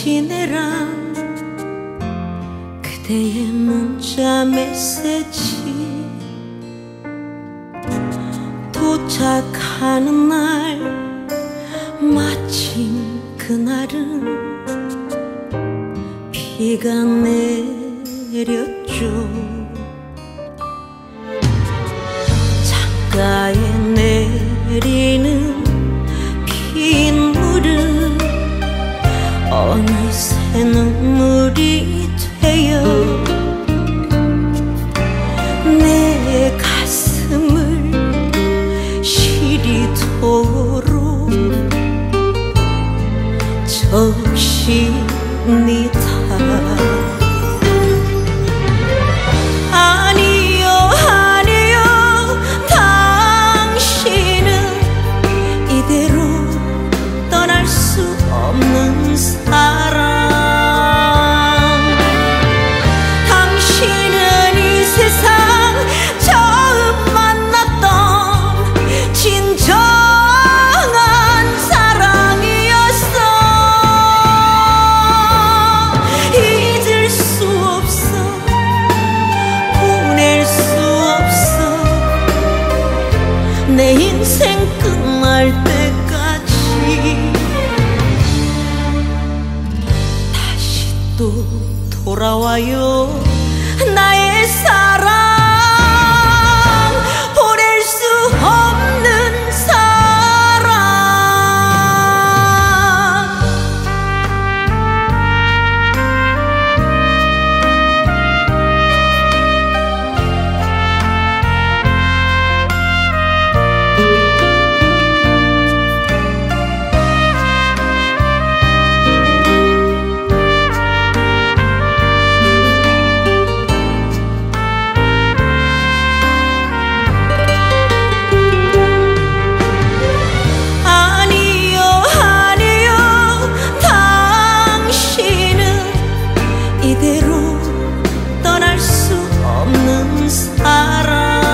지내란 그대의 문자 메시지 도착하는 날 마침 그날은 비가 내렸죠. 창가에 내리는 빗물은 어느새 눈물이 되어 내 가슴을 시리도록 적십니다. 아니요 아니요 당신은 이대로 떠날 수 없는 사람. 당신은 이 세상 처음 만났던 진정한 사랑이었어. 잊을 수 없어 보낼 수 없어 내 인생 끝날 때까지. 다시 또 돌아와요 나의 사랑. 보낼 수 없는 사랑. 아니요 아니요 당신은 이대로 떠날 수 없는 사람.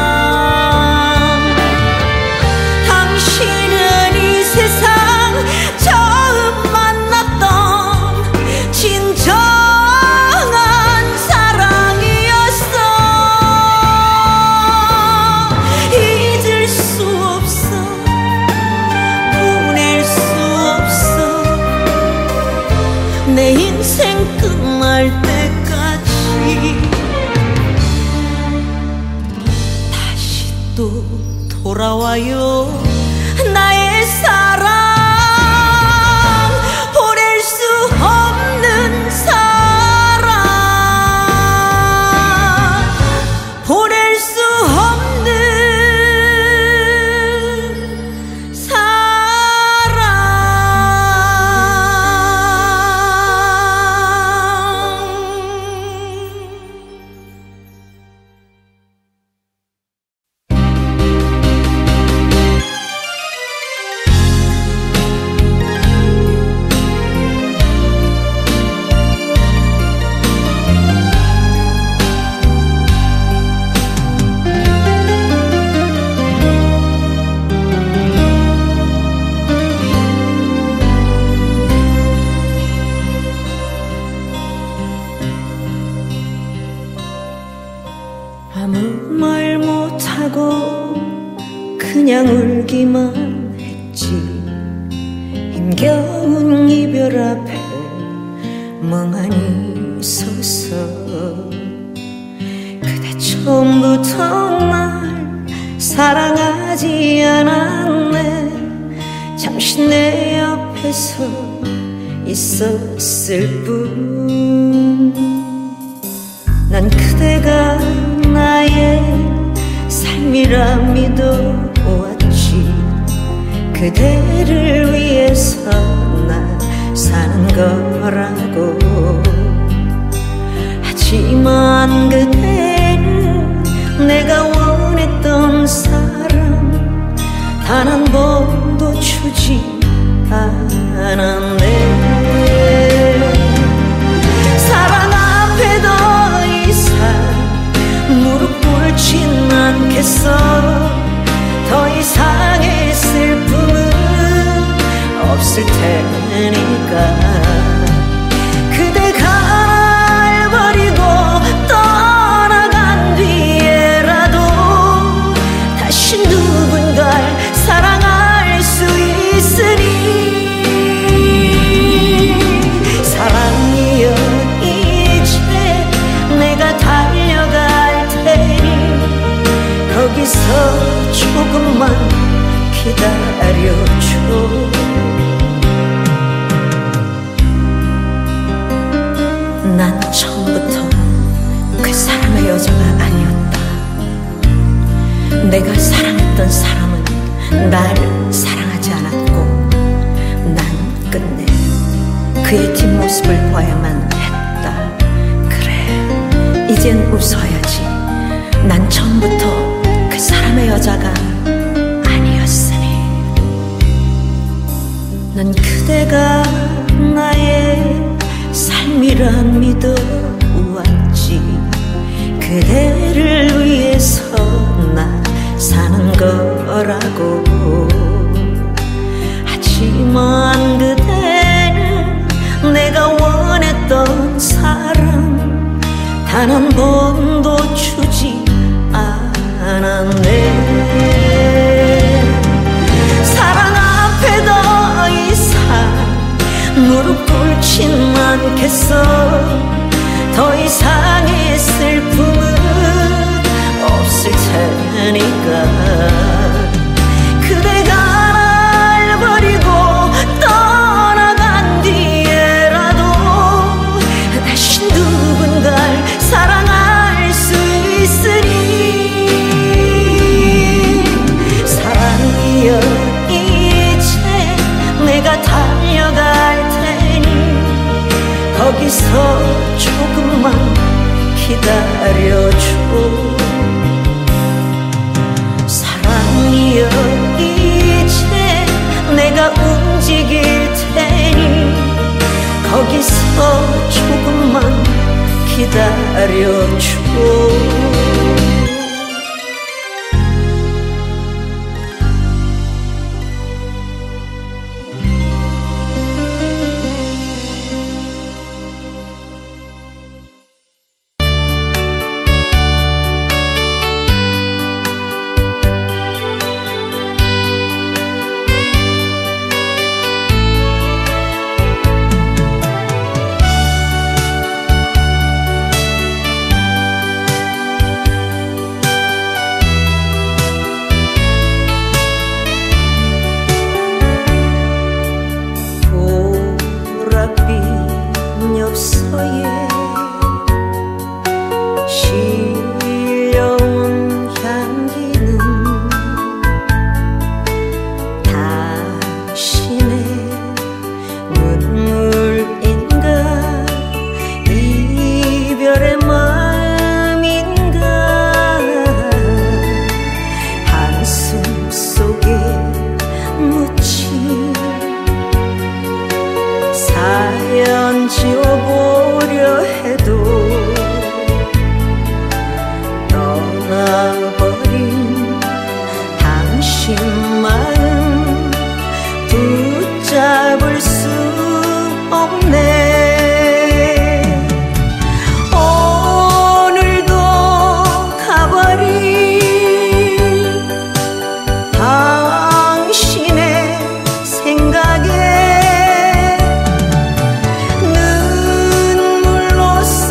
당신은 이 세상 처음 만났던 진정한 사랑이었어. 잊을 수 없어 보낼 수 없어 내 인생 끝날 때까지. 다시 또 돌아와요 나의 사랑. 보낼 수 없는 사랑. 보낼 수 없는 사랑. 아무 말 못하고 그냥 울기만 했지. 힘겨운 이별 앞에 멍하니 서서 그대 처음부터 날 사랑하지 않았네. 잠시 내 옆에서 있었을 뿐. 난 그대가 나의 삶이라 믿어왔지. 그대를 위해서 나 사는 거라고. 하지만 그대는 내가 원했던 사람 단 한 번도 주지 않았네. 사랑 앞에 더 이상 무릎 꿇진 않겠어. 더 이상의 슬픔은 없을 테니까. 그의 뒷모습을 봐야만 했다. 그래, 이젠 웃어야지. 난 처음부터 그 사람의 여자가 아니었으니. 난 그대가 나의 삶이란 믿어왔지. 그대를 위해서 나 사는 거라고. 하지만 그대는 내가 원했던 사랑 단 한 번도 주지 않았네. 사랑 앞에 더 이상 무릎 꿇진 않겠어. 더 이상의 슬픔은 없을 테니까. 그대가 날 버리고 떠나간 뒤에라도 다시 누군가를 사랑할 수 있으니. 사랑이여 이제 내가 달려갈 테니 거기서 조금만 기다려줘. 사랑이여 이제 내가 움직일 테니 거기서 조금만 기다려줘. 지워보려 해도 떠나버린 당신 마음 붙잡을 수 없네. 오늘도 가버린 당신의 생각에 눈물로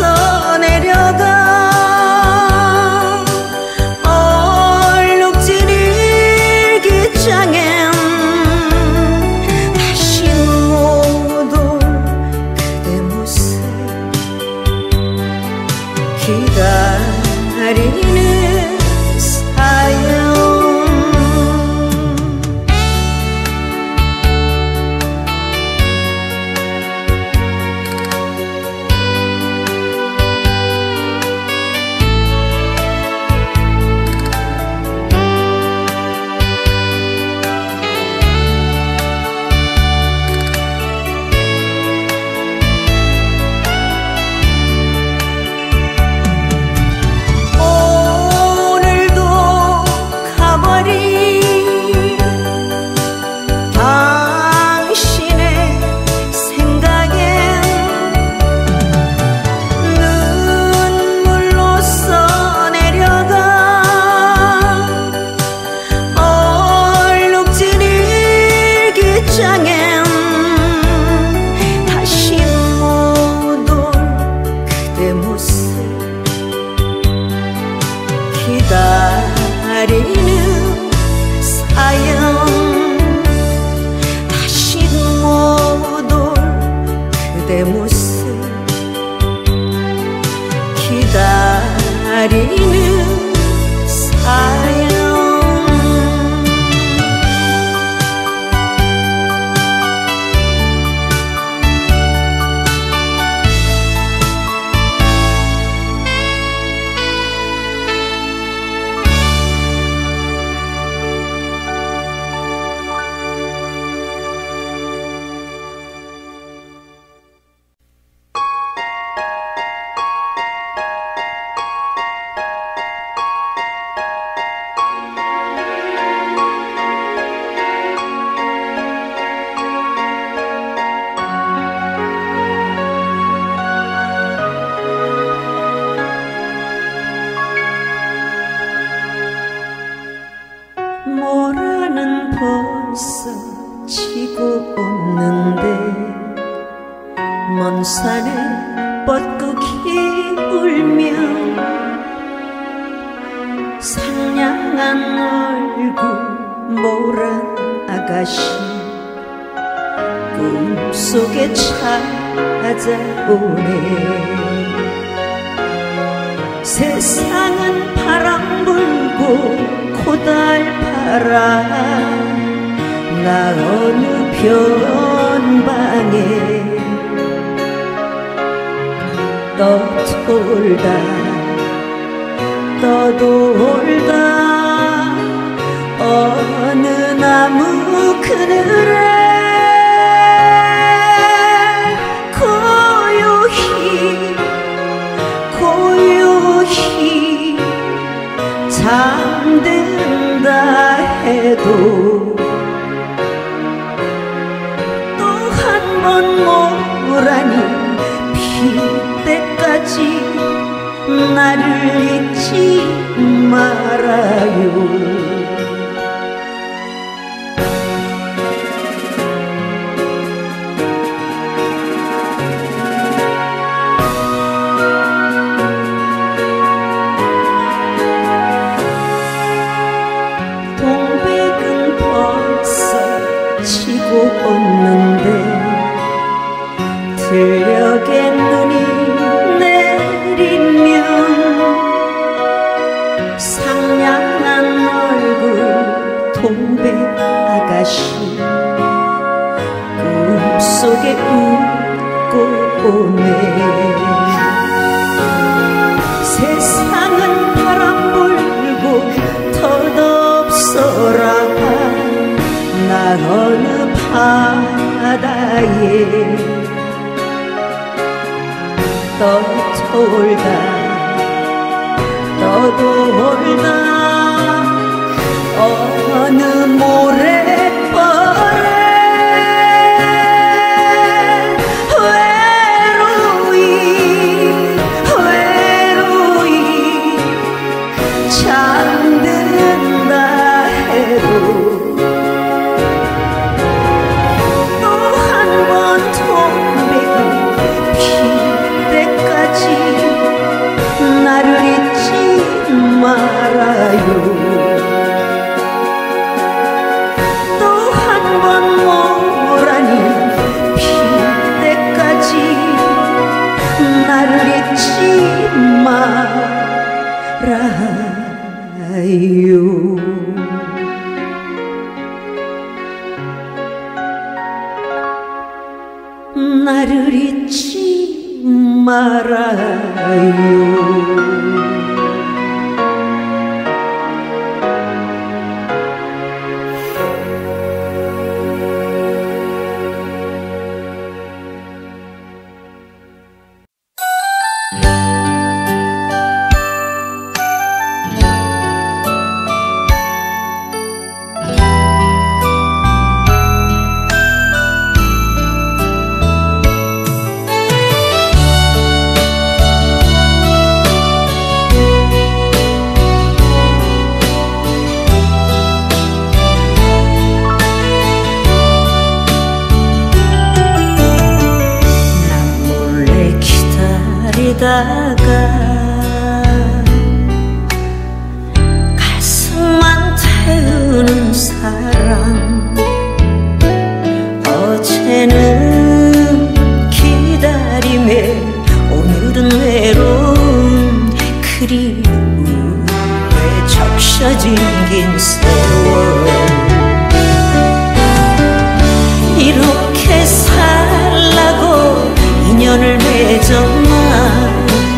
동산에 벚꽃이 울며 상냥한 얼굴 모란 아가씨 꿈속에 찾아오네. 세상은 바람 불고 고달파라. 나 어느 변방에 떠돌다 떠돌다 어느 나무 그늘에 고요히 잠든다 해도 또 한 번 모라니 필 때까지 나를 잊지 말아요. 없는데 들녘에 눈이 내리면 상냥한 얼굴 동백 아가씨 꿈속에 웃고 오네. 세상은 바람 불고 덧없어라. 나 어느 바다에 떠돌다 떠돌다 어느 모래벌에 외로이 잠든다 해도 나를 잊지 말아요. 또 한 번 모라니 필 때까지 나를 잊지 말아요. 나를 잊지 말아요. 다가 가슴만 태우는 사랑 어제는 기다림에 오늘은 외로운 그리움에 적셔진 긴 세월 이렇게 살라고 인연을 맺었나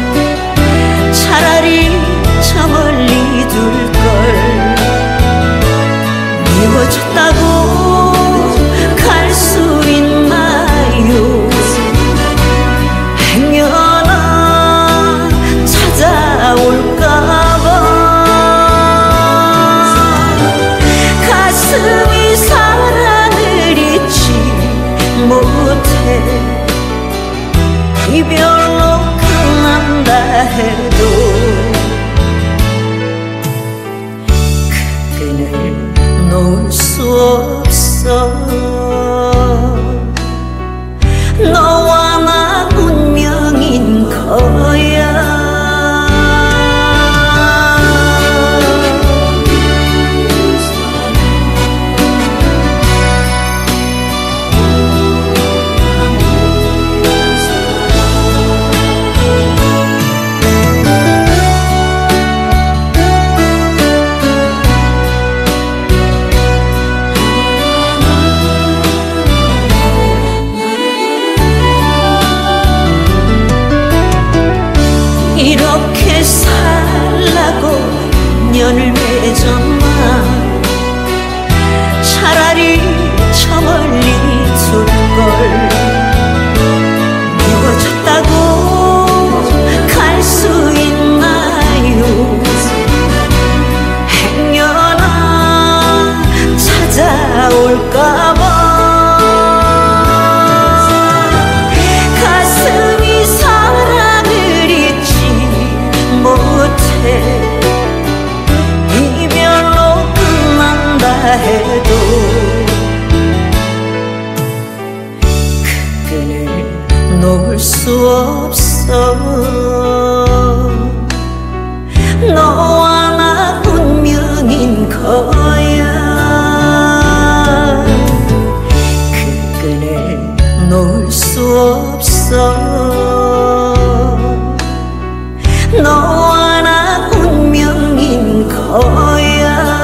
차라리 저 멀리 둘걸 미워졌다고 갈 수 있나요 행여나 찾아올까봐 가슴이 사랑을 잊지 못해 이별로 끝난다 해도 그 끈을 놓을 수 없어 너와 나 수 없어. 너와 나 운명인 거야. 그 끈을 놓을 수 없어. 너와 나 운명인 거야.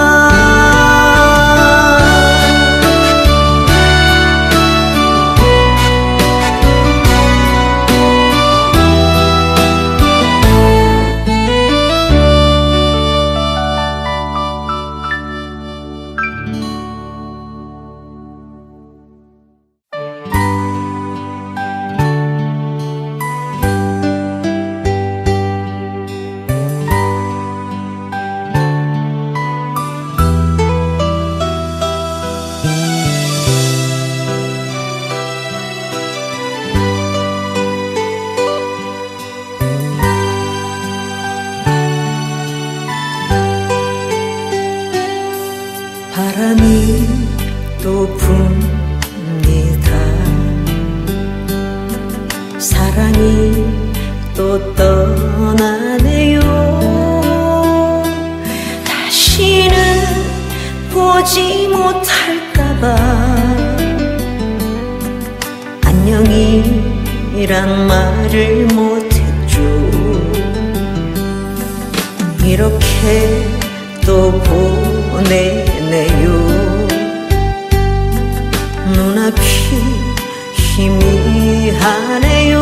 바람이 또 붑니다. 사랑이 또 떠나네요. 다시는 보지 못할까봐 안녕이란 말을 못했죠. 이렇게 또 보내네요. 눈앞이 희미하네요.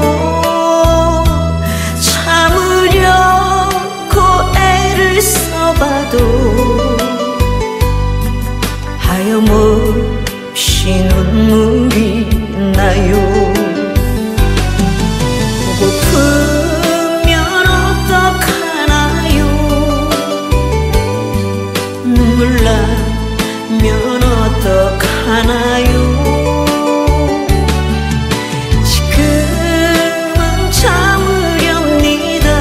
참으려고 애를 써봐도 하염없이 눈물이 나요. 보고프면 어떡하나요. 눈물 나면 어떡하나요. 지금은 참으렵니다.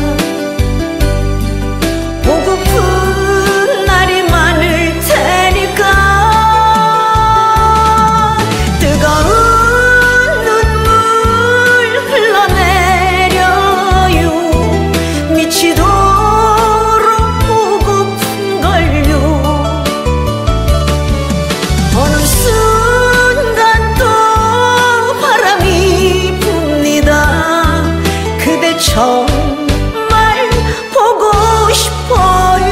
보고픈 날이 많을 테니까. 뜨거운 눈물 흘러내려요. 미치도록 보고픈 걸요. 어느 순간 또 바람이 붑니다. 그대 정말 보고 싶어요.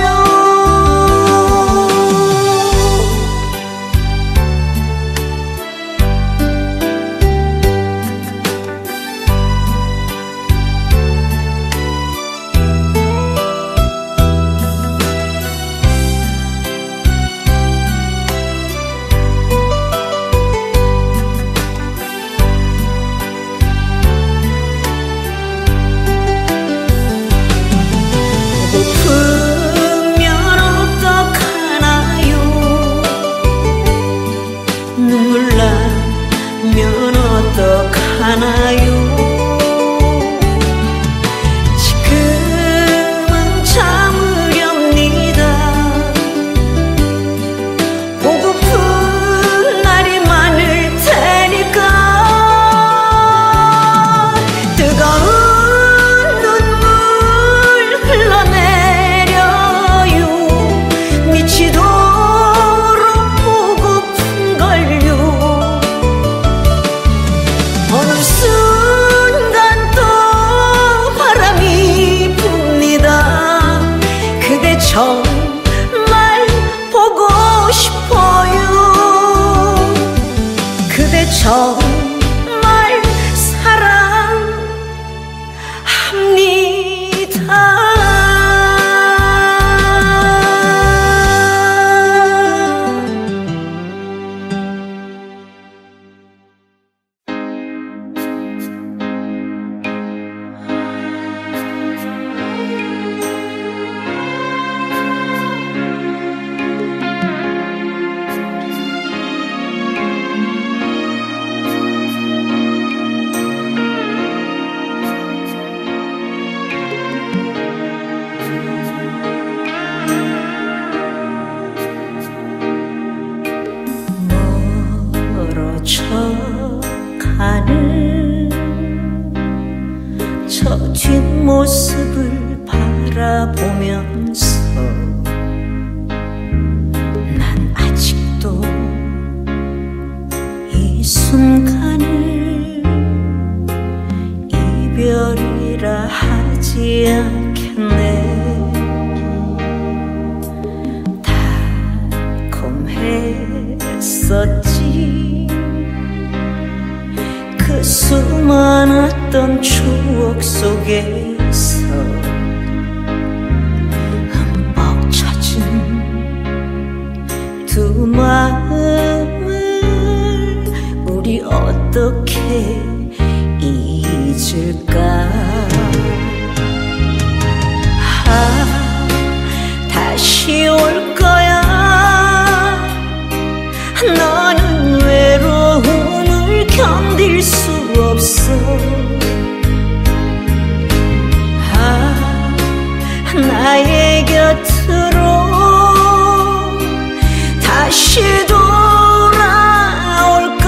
보고프면 어떡하나요. 눈물 나면 어떡하나요. 지금은 참으렵니다. 보고픈 날이 많을 테니까. 뜨거운 눈물 흘러내려요. 미치도록 보고픈 걸요. 어느 순간 또 바람이 붑니다. 그대 정말 보고 싶어요. 그대 정말 사랑합니다. 멀어져 가는 저 뒷모습을 바라보면서 난 아직도 이 순간을 이별이라 하지 않겠네. 달콤했었지 그 수많았던 추억 속에서 흠뻑 젖은 두 마음을 우리 어떻게 잊을까. 다시 올 거야. 너는 외로움을 견딜 수 없어. 나의 곁으로 다시 돌아올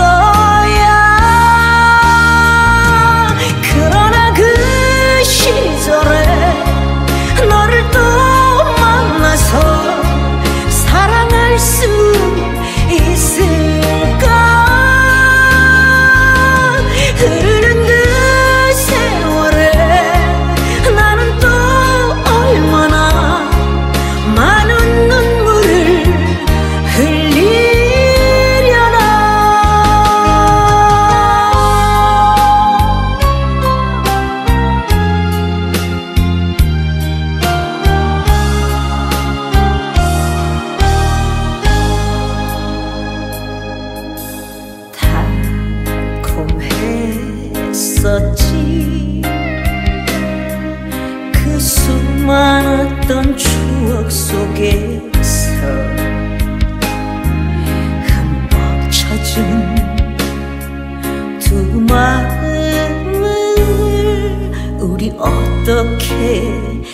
거야. 그러나 그 시절에 너를 또 만나서 사랑할 수 있을까. 흐르는 그 세월에 나는 또 얼마나 많은 눈물을 흘리려나. 달콤했었지 그 수많았던 추억 속에서 흠뻑 젖은 두 마음을 우리 어떻게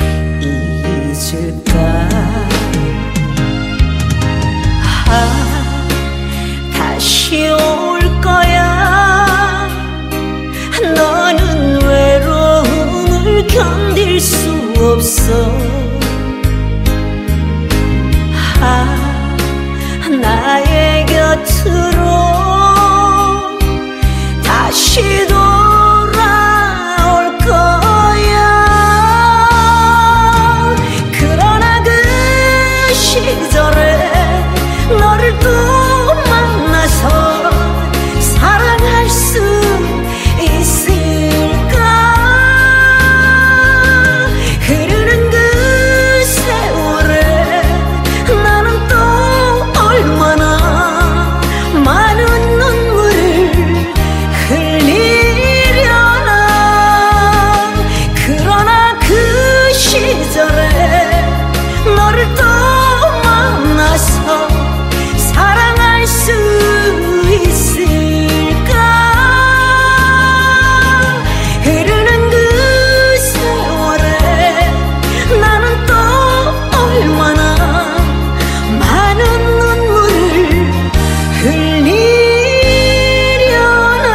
잊을까. 다시 올 거야. 너는 외로움을 견딜 수 없어. 나의 곁으로 다시 돌아올 거야. 그러나 그 시절에 너를 또 만나서 사랑할 수 있을까. 흐르는 그 세월에 나는 또 얼마나 많은 눈물을 흘리려나. 그러나 그 시절에 너를 또 만나서 사랑할 수 있을까. 흐르는 그 세월에 나는 또 얼마나 많은 눈물을 흘리려나.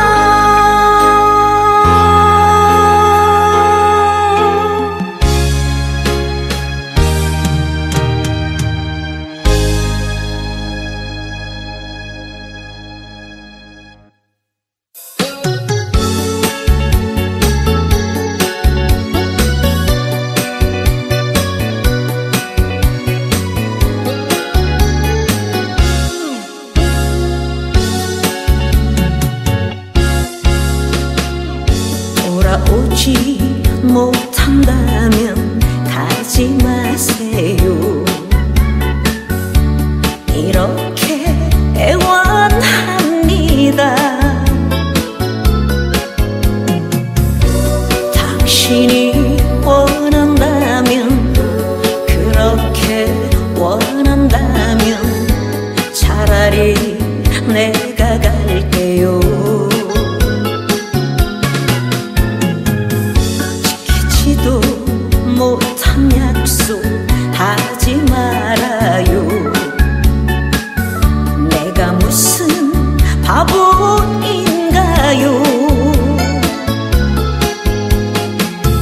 돌아오지 못한다면 가지 마세요. 이렇게 애원합니다. 당신이 원한다면, 그렇게 원한다면 차라리 내가 갈게요. 지키지도 못한 약속 하지 말아요. 내가 무슨 바보인가요.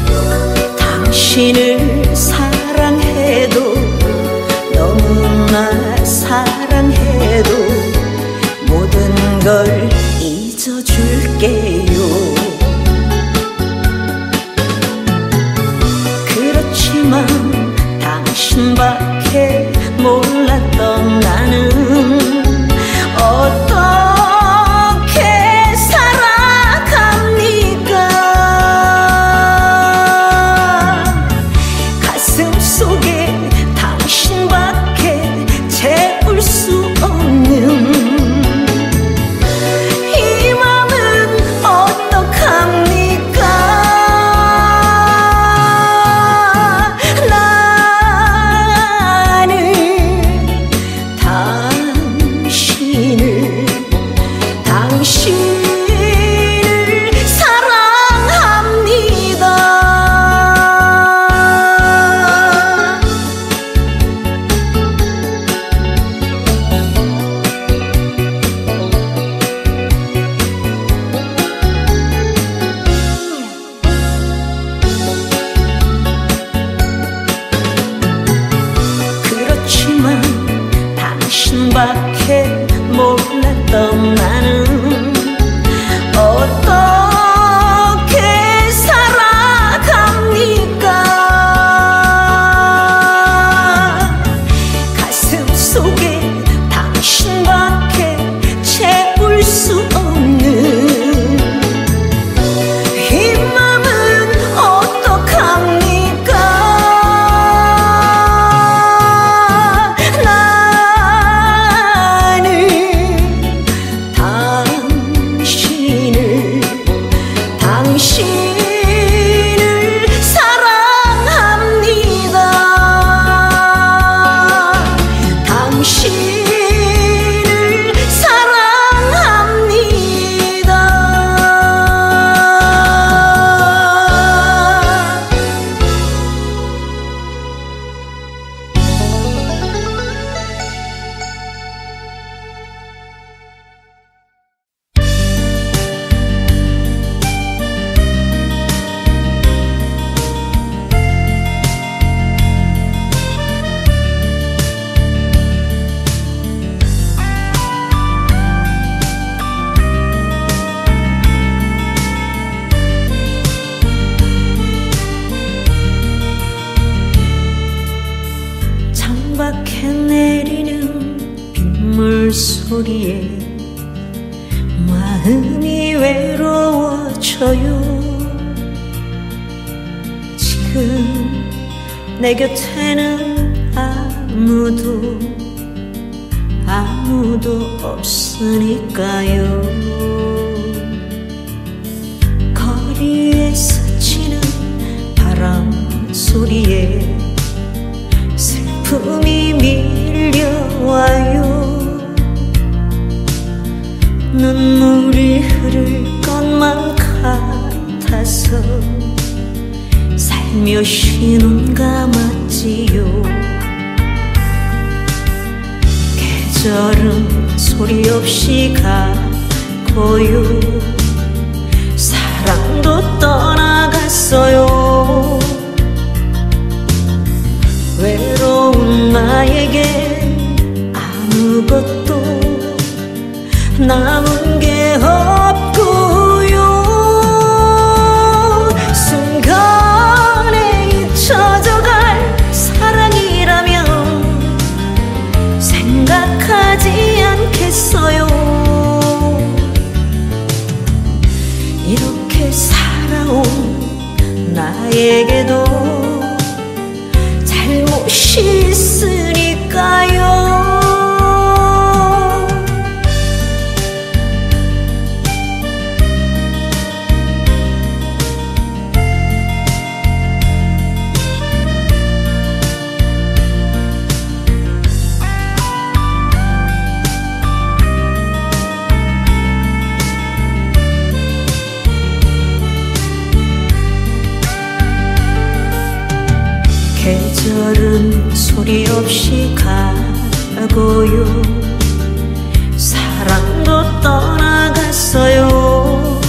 있을게요. 그렇지만 당신밖에 몰랐던 나는 어떻게 살아갑니까? 가슴 속에 당신밖에 채울 수 없는 이 맘은 어떡합니까? 나는 당신을 사랑합니다. 그렇지만 당신밖에 몰랐던 나는 어떻게 살아갑니까? 가슴 속에 당신밖에 채울 수 없는 이 맘은 어떡합니까? 당신을 사랑합니다. 당신을 사랑합니다. 창밖에 내리는 빗물 소리에 마음이 외로워져요. 지금 내 곁에는 아무도 없으니까요. 거리에 스치는 바람 소리에 슬픔이 밀려와요. 눈물이 흐를 것만 같아서 살며시 눈 감았지요. 계절은 소리 없이 가고요. 사랑도 떠나갔어요. 외로운 나에겐 아무것도 남은 게 없고요. 순간에 잊혀져갈 사랑이라면 생각하지 않겠어요. 이렇게 살아온 나에게도 잘못이 있으니까요. 계절은 소리 없이 가고요. 사랑도 떠나갔어요.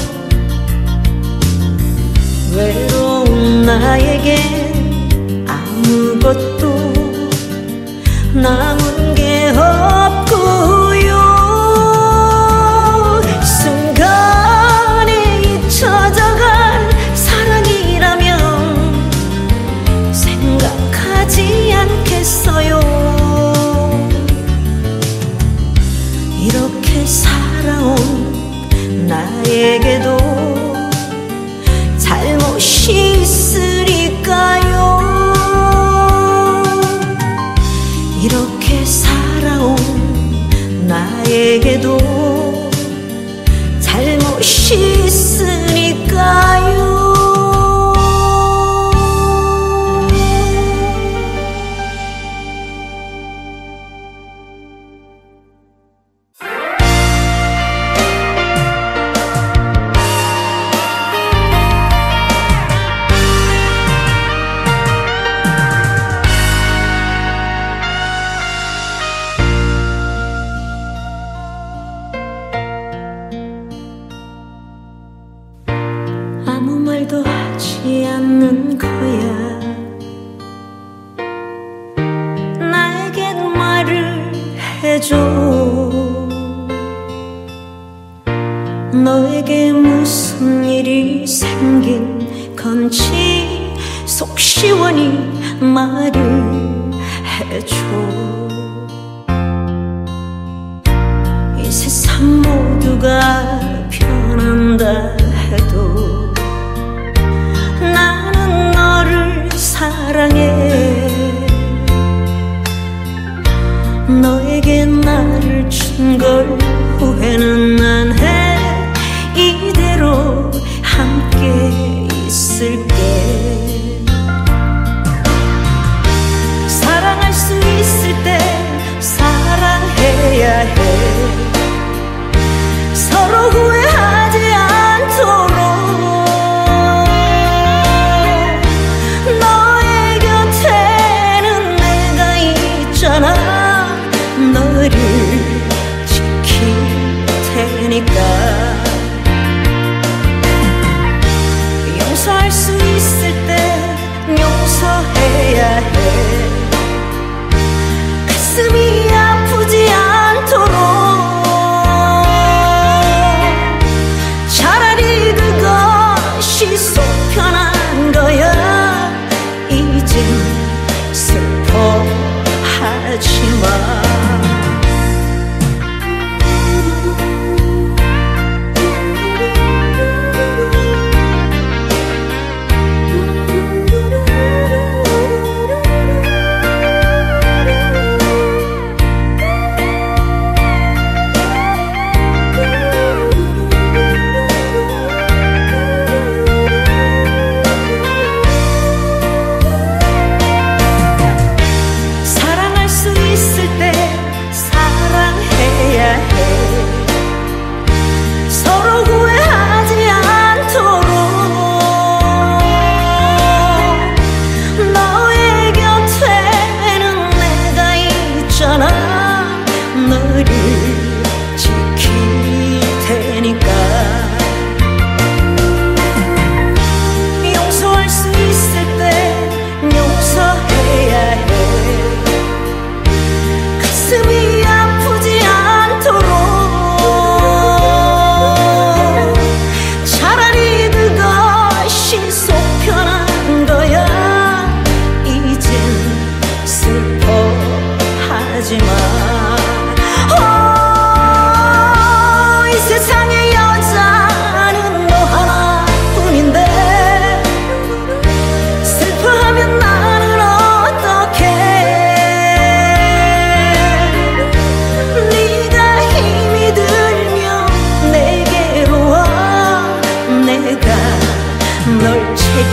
외로운 나에겐 아무것도 남은 게 없고요. 순간 오지 않는 거야. 나에겐 말을 해줘. 너에게 무슨 일이 생긴 건지 속 시원히 말을 해줘. 이 세상 모두가 변한다 해도 나는 너를 사랑해. 너에게 나를 준 걸 후회는 안 해. 이대로 함께 있을게. 사랑할 수 있을 때 사랑해야 해. 서로 후회하지 않도록 너의 곁에는 내가 있잖아. 너를 지킬 테니까. 용서할 수 있을 때 용서해야 해. 가슴이 아프지 않도록 차라리 그것이 속 편한 거야. 이젠 슬퍼하지 마. 널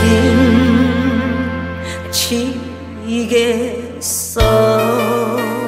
책임지겠어.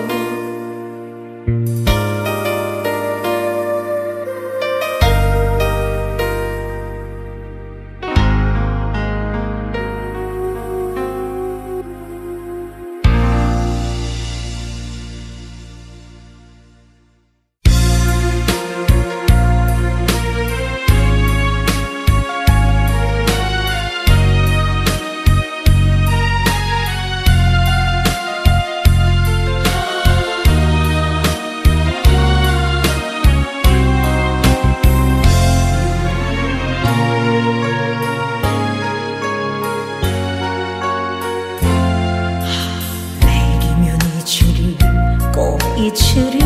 이치를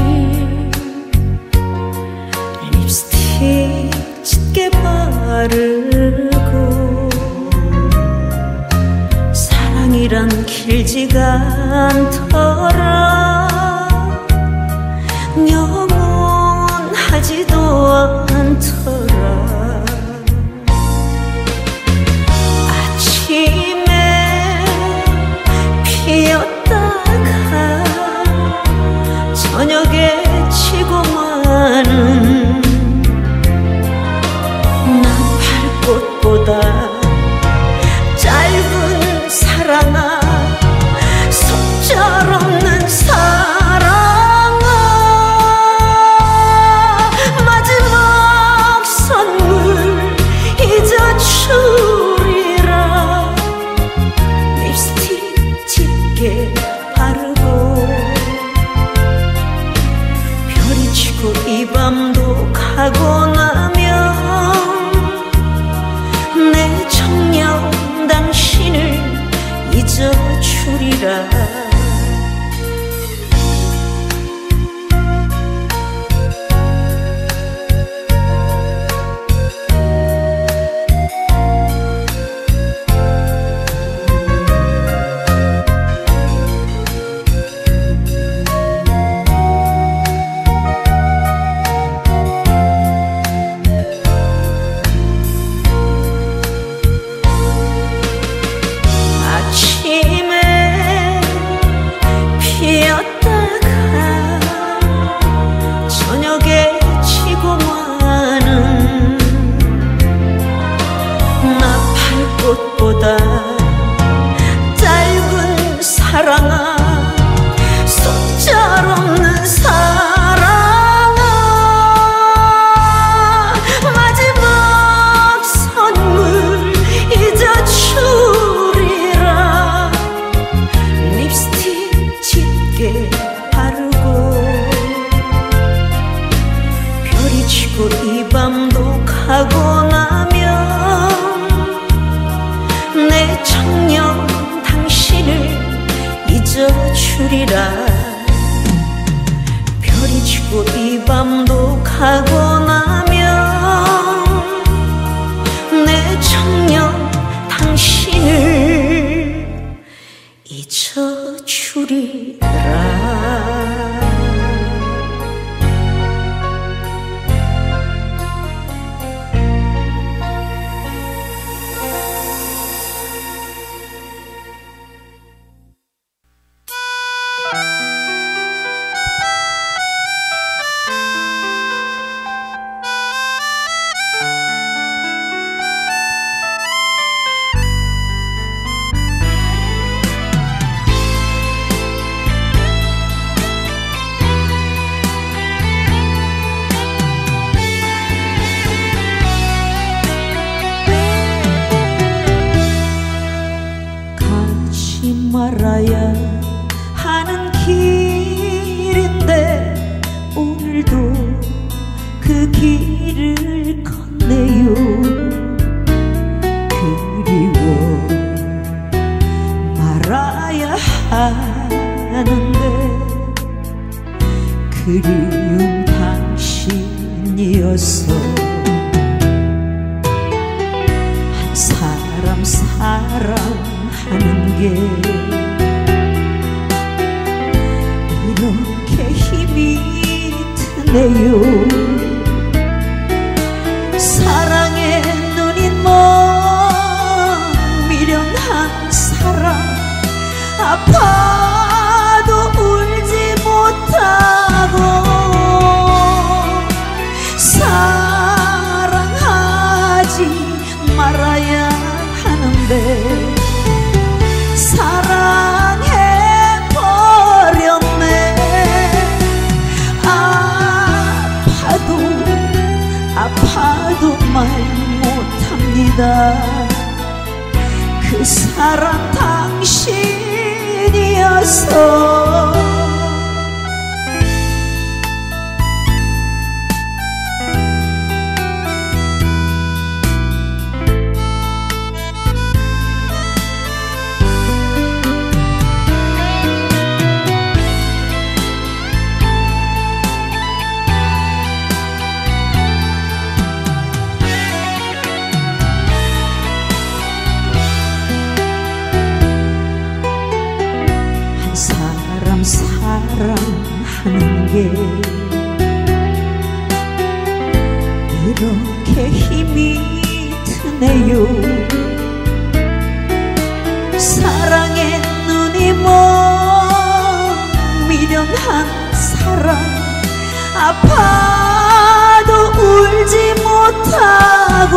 립스틱 짙게 바르고 사랑이란 길지가 않더라. 영원하지도 않더라. 아침에 피었다가 저녁에 지고 마는 나팔꽃보다 짧은 사랑아, 속절없는 사랑아, 마지막 선물 잊어주리라. 말아야 하는 길인데 오늘도 그 길을 걷네요. 그리워 말아야 하는데 그리움 당신이어서 한 사람 사랑하는 게 이렇게 힘이 드네요. 사랑에 눈이 먼 미련한 사람 아파도 울지 못하고 사랑하지 말아야 하는데 사랑해버렸네. 아파도 말 못합니다. 그 사람 당신이어서 사랑하는 게 이렇게 힘이 드네요. 사랑에 눈이 먼 미련한 사람 아파도 울지 못하고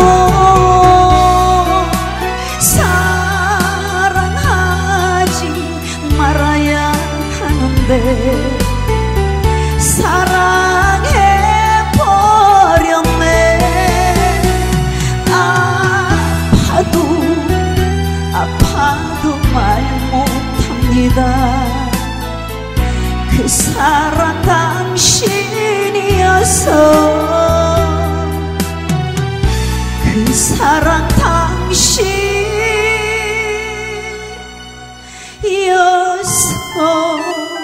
사랑하지 말아야 하는데 사랑해버렸네. 아파도 말 못합니다. 그 사랑 당신이어서 그 사랑 당신이어서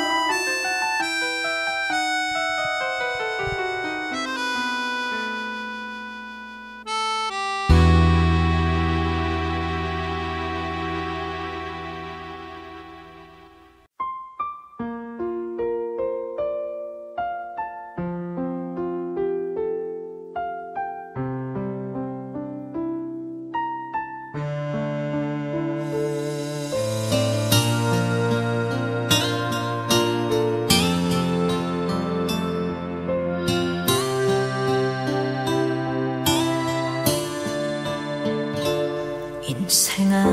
인생아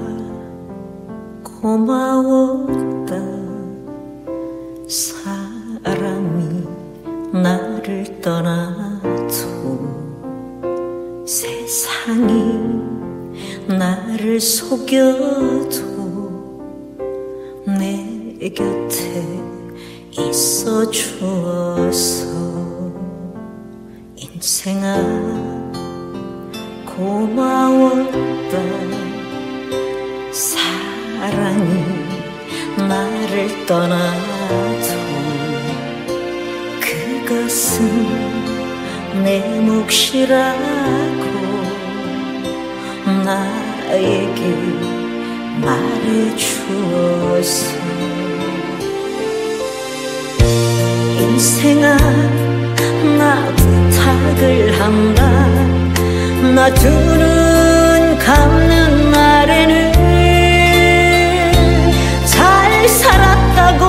고마웠다. 사람이 나를 떠나도 세상이 나를 속여도 내 곁에 있어 주어서 인생아 고마웠다. 사랑이 나를 떠나도 그것은 내 몫이라고 나에게 말해주어서 인생아 나 부탁을 한다. 나 두 눈 감는 날에는 잘 살았다고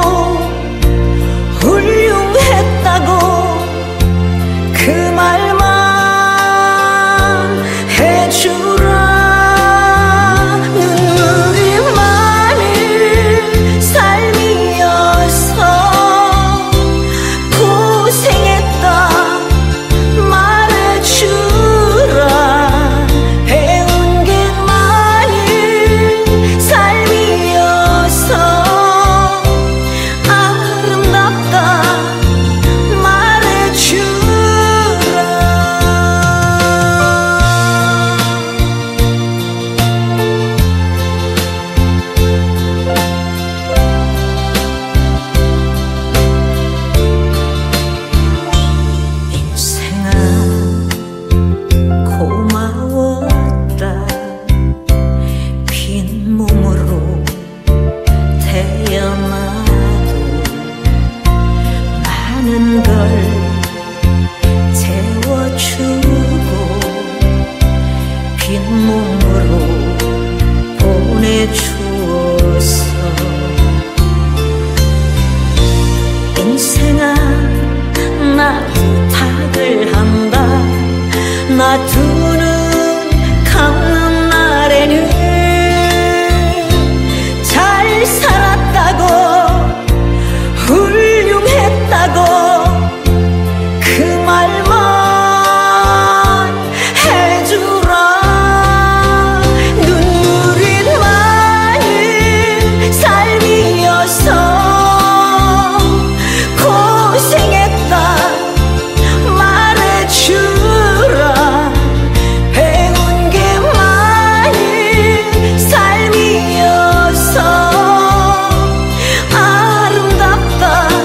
훌륭했다고 그 말만 해주라. 눈물이 많은 삶이어서 고생했다 말해주라. 배운 게 많은 삶이어서 몸으로 보내주어서 인생아 나 부탁을 한다. 나 두 눈 감는 날에는 잘 살았다고 훌륭했다고 그 말만 해주라. 눈물이 많은 삶이어서 고생했다 말해주라. 배운 게 많은 삶이어서 아름답다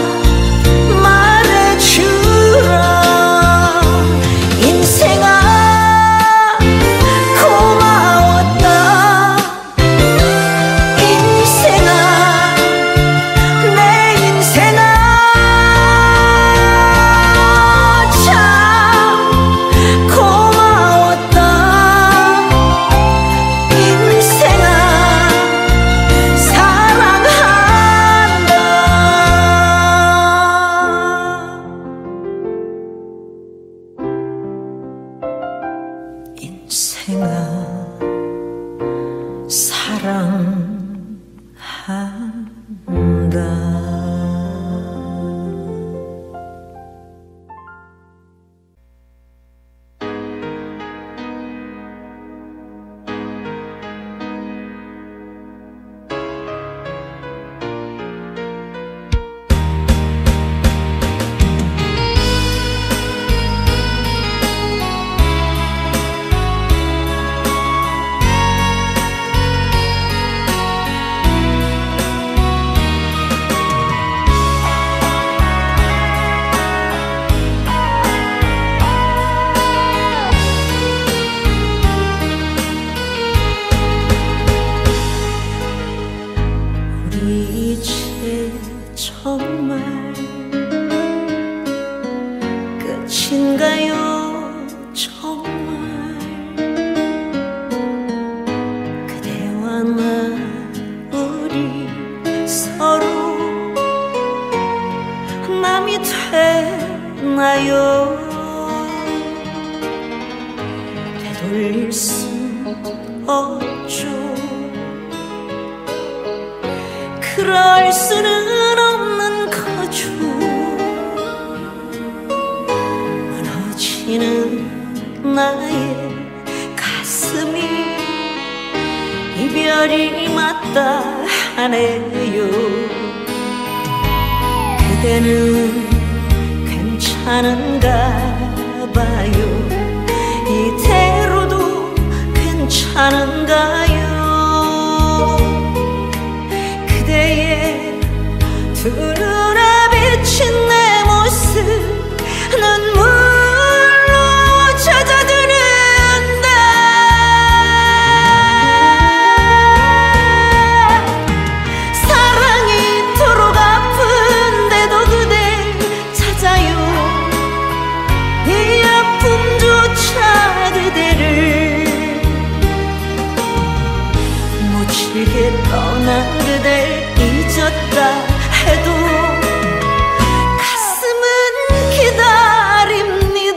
말해주라. 인생아 고마웠다. 인생아 내 인생아 참 고마웠다. 인생아 사랑한다. 인생아 사랑한다. 우리 이제 정말 끝인가요? 정말 그대와 나 우리 서로 남이 되나요? 되돌릴 수 없죠. 그럴 수는 없는 거죠. 무너지는 나의 가슴이 이별이 맞다 하네요. 그대는 괜찮은가 봐요. 이대로도 괜찮은가요? 그대의 두 눈에 비친 내 모습 눈물로 젖어드는데 사랑이 이토록 아픈데도 그댈 찾아요. 이 아픔조차 그대를 묻히게 떠난 그댈 잊었다 해도 가슴은 기다립니다.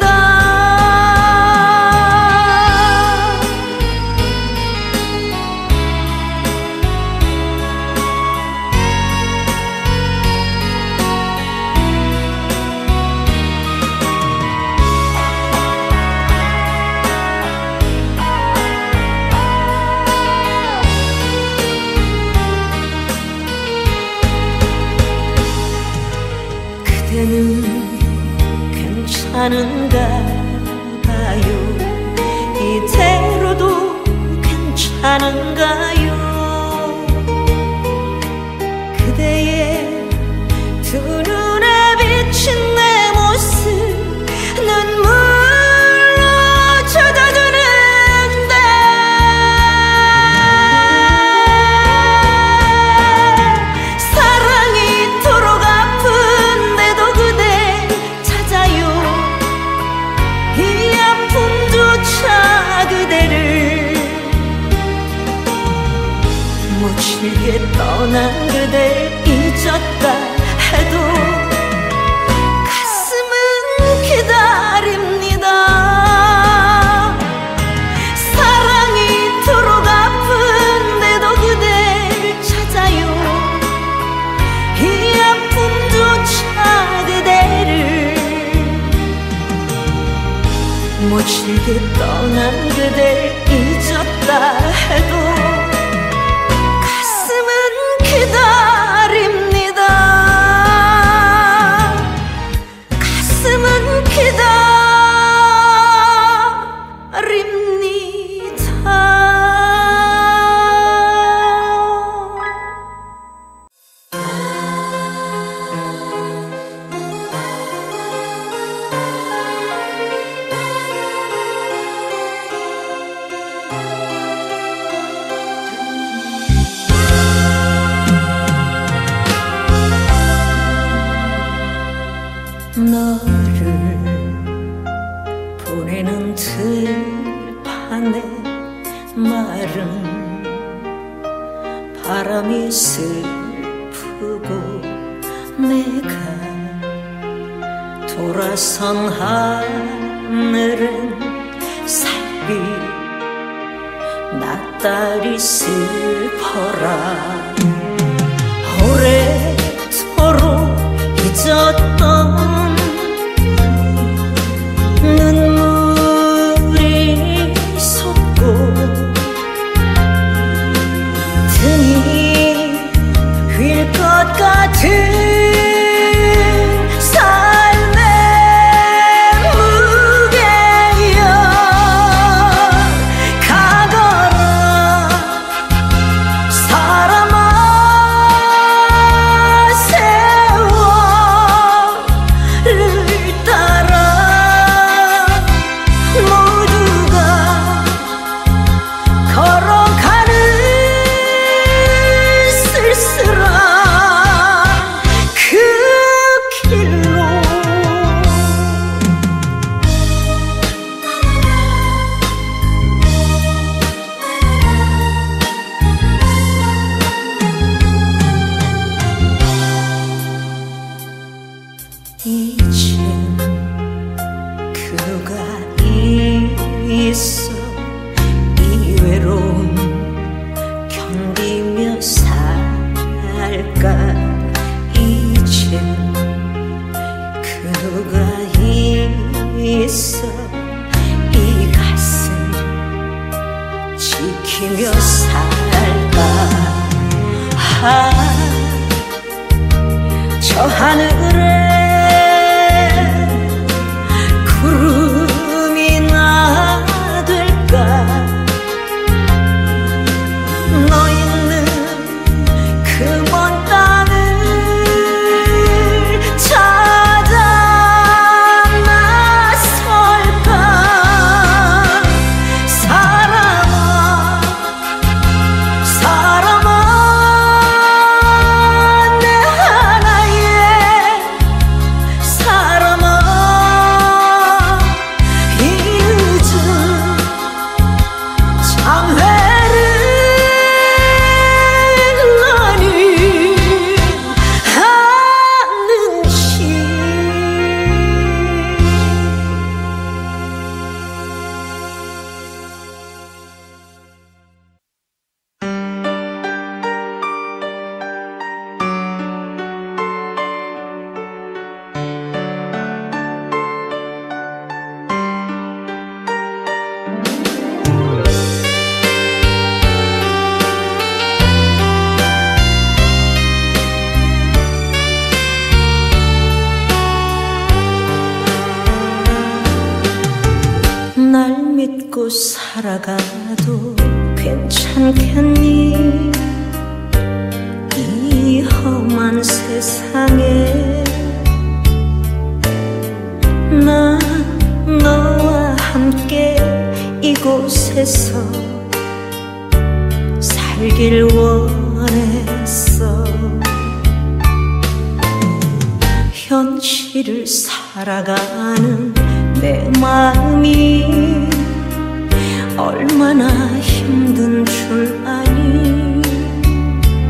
그대는 괜찮은가 봐요. 이대로도 괜찮은가요? 그대의 두 눈에 비친 내 모습 눈물로 젖어드는데 사랑이 이토록 아픈데도 그댈 찾아요. 이 아픔조차 그대를 모질게 떠난 그댈 잊었다 해도 가슴은 기다립니다. 사랑이 이토록 아픈데도 그댈 찾아요. 이 아픔조차 그대를 모질게 떠난 그댈 잊었다 해도 기다립니다. 가슴은 기다립니다. 너를 보내는 들판에 마른 바람이 슬프고 내가 돌아선 하늘은 살빛 낯달이 슬퍼라. 오래도록 잊었던 눈물이 솟고 등이 휠 것 같은 삶의 무게여 가거라 사람아. 세월을 따라 모두가 걸어가는 쓸쓸한 그 길로 이젠 그가 있어 이 외로움 견디며 살까. 이젠 그가 있어 이 가슴 지키며 살까. 저 하늘에 구름이 나될까. 너 있는 그 먼 땅을 찾아 나설까. 사람아 사람아 내 하나의 사람아. 이 늦은 장회를 너는 아는지. 날 믿고 살아가도 괜찮겠니? 이 험한 세상에 난 너와 함께 이곳에서 살길 원했어. 현실을 살아가는 내 마음이 얼마나 힘든 줄 아니.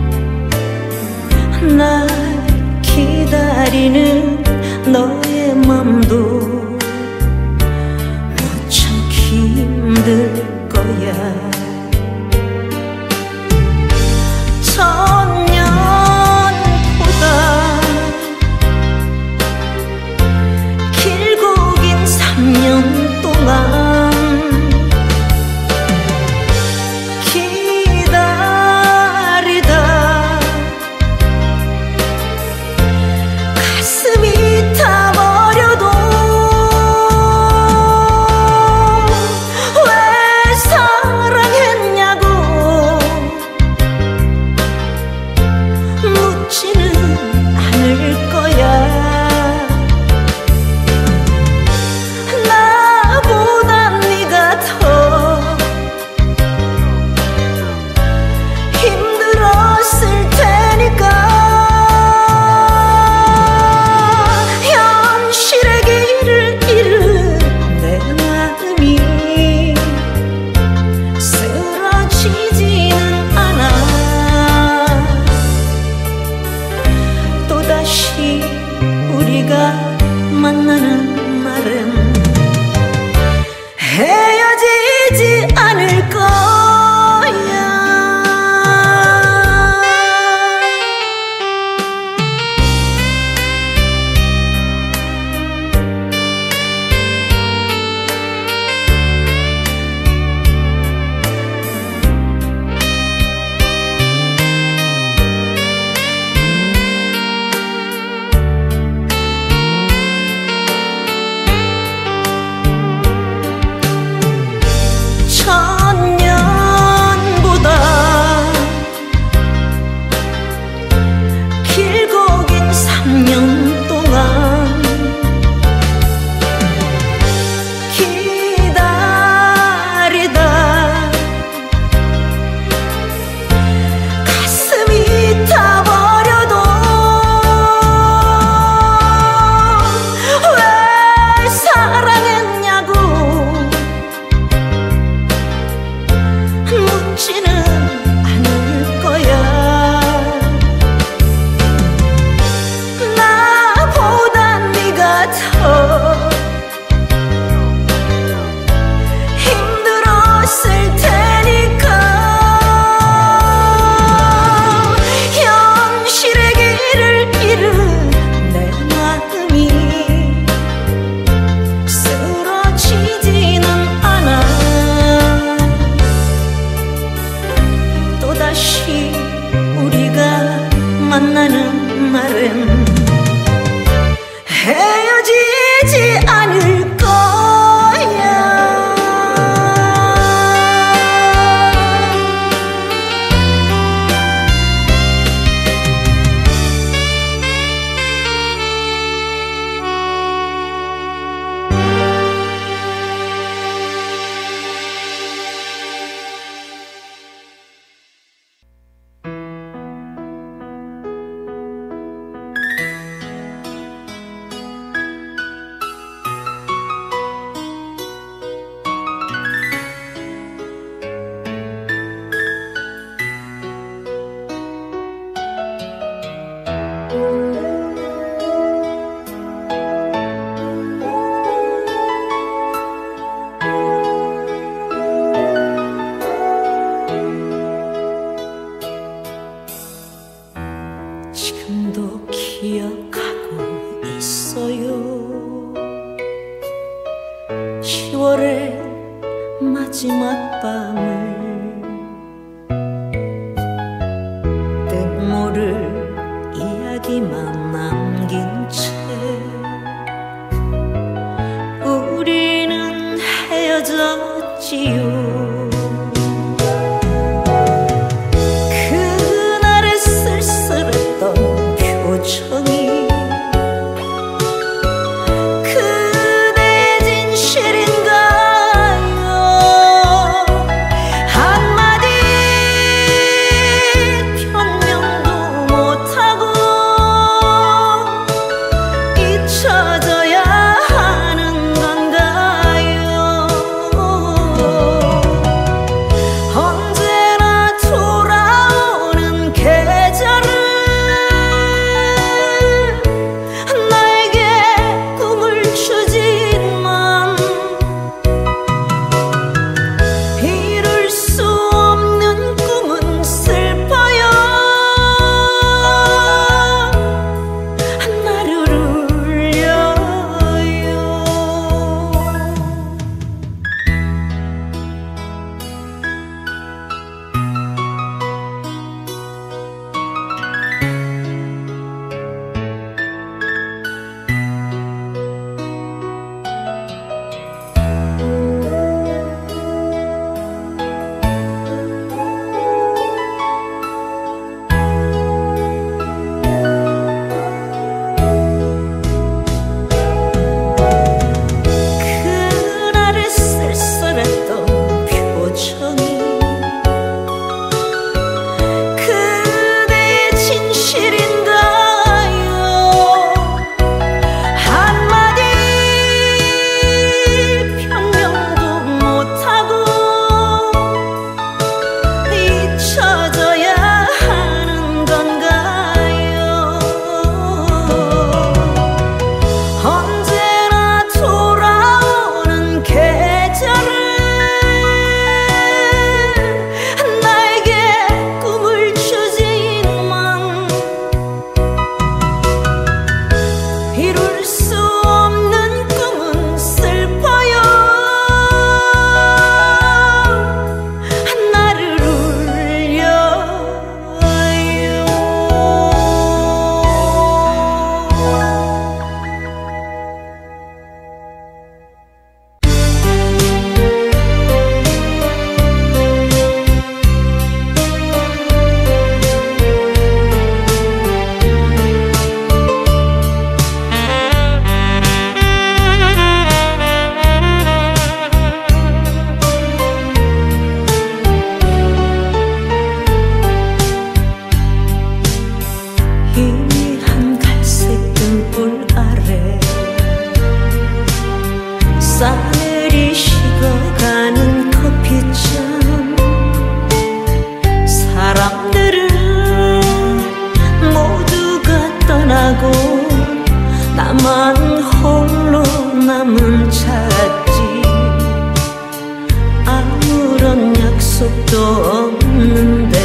약속도 없는데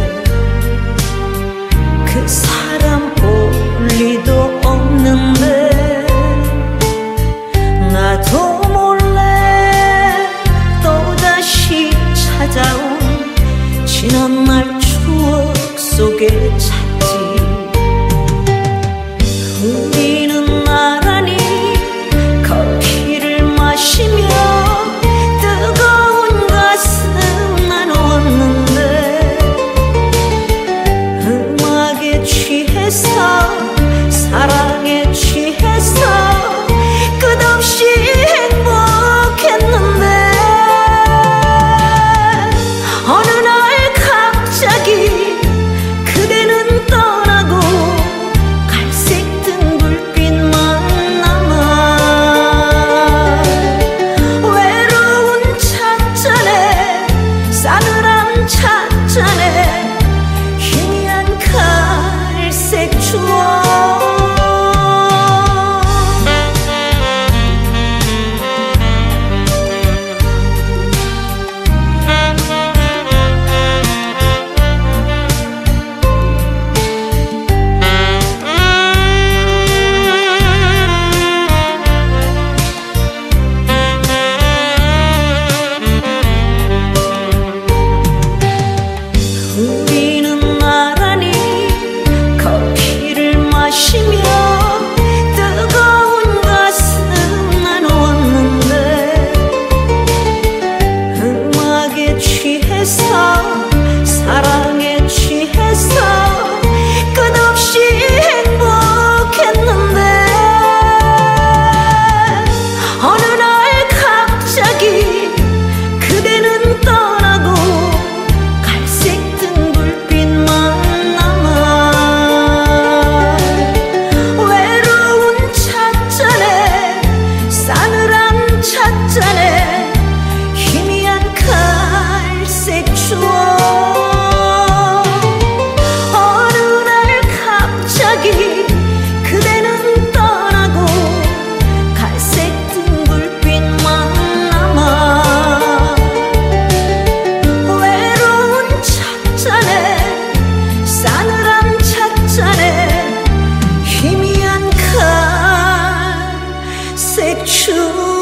그 사람 볼 리도 없는데 나도 몰래 또다시 찾아온 지난날 추억 속에 찾지. 우리는 나란히 커피를 마시며 뜨거운 가슴 나누었는데 음악에 취해서 사랑에 취해서 끝없이 행복했는데 어느 날 갑자기 그대는 떠나고 갈색 등 불빛만 남아 외로운 찻잔에 싸늘한 찻잔에 희미한 갈색 추억. 우리는 나란히 커피를 마시며 뜨거운 가슴 나누었는데 음악에 취해서 사랑에 취해서 끝없이 행복했는데 어느 날 갑자기 그대는 떠나고 갈색 등 불빛만 남아 외로운 찻잔에 싸늘한 찻잔에 희미한 갈색 추억. 어느 날 갑자기 그대는 떠나고 갈색 등 불빛만 남아 외로운 찻잔에 싸늘한 찻잔에 희미한 갈색 추억.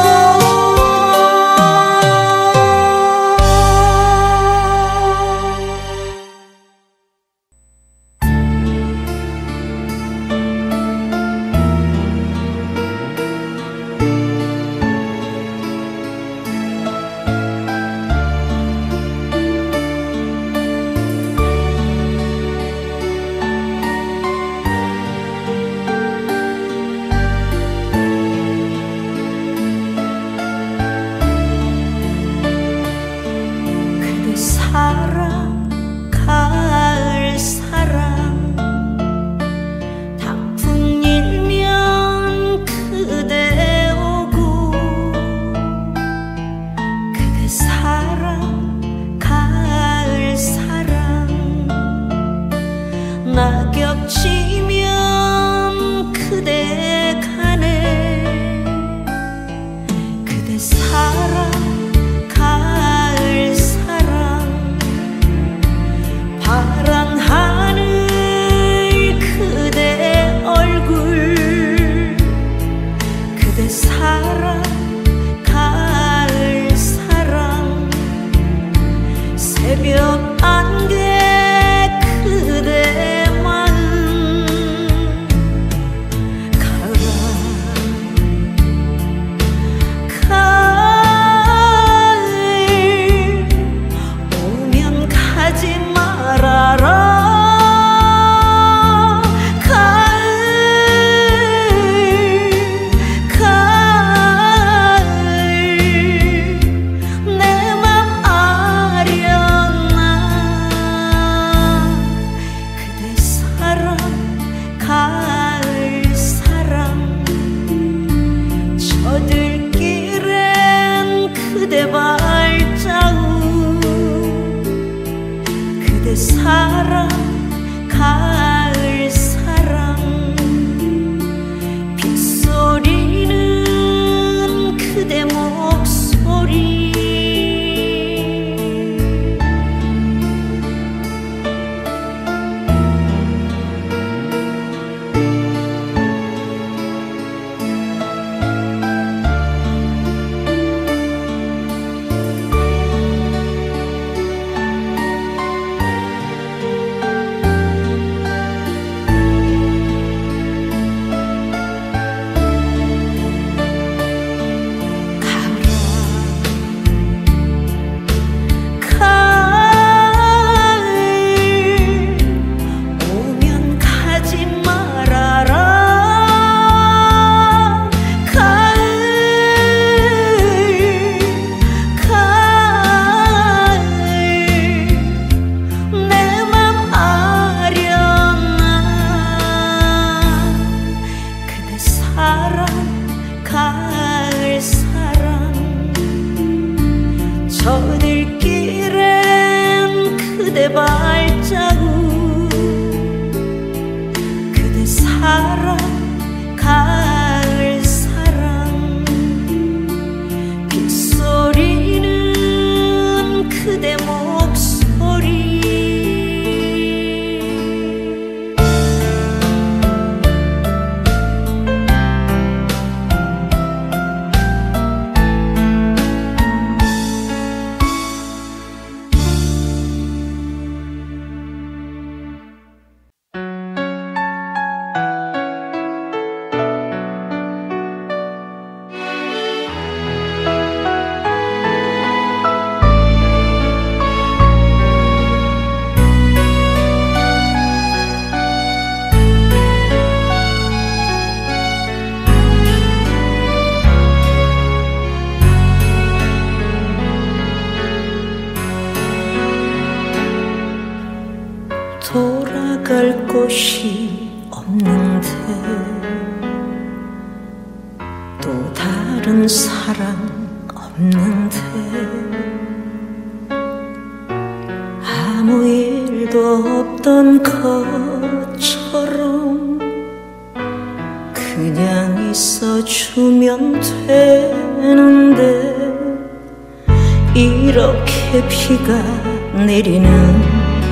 그대 사랑 가을 사랑 단풍 일면 그대 오고 그대 사랑 가을 사랑 낙엽 지면 그대 가네 그대 사랑 가을 사랑 파란 하늘 그대 얼굴 그대 사랑 가을 사랑 새벽 안개 그대 마음 가을아 가을 오면 가지 말아라 가을 가을 내 맘 아련나 그대 사랑 가을 사랑 저들길엔 그대 발자국 그대 사랑 가을 사랑 빗소리는 그대 목소리 돌아갈 곳이 없는데 또 다른 사랑 없는데 아무 일도 없던 것처럼 그냥 있어주면 되는데 이렇게 비가 내리는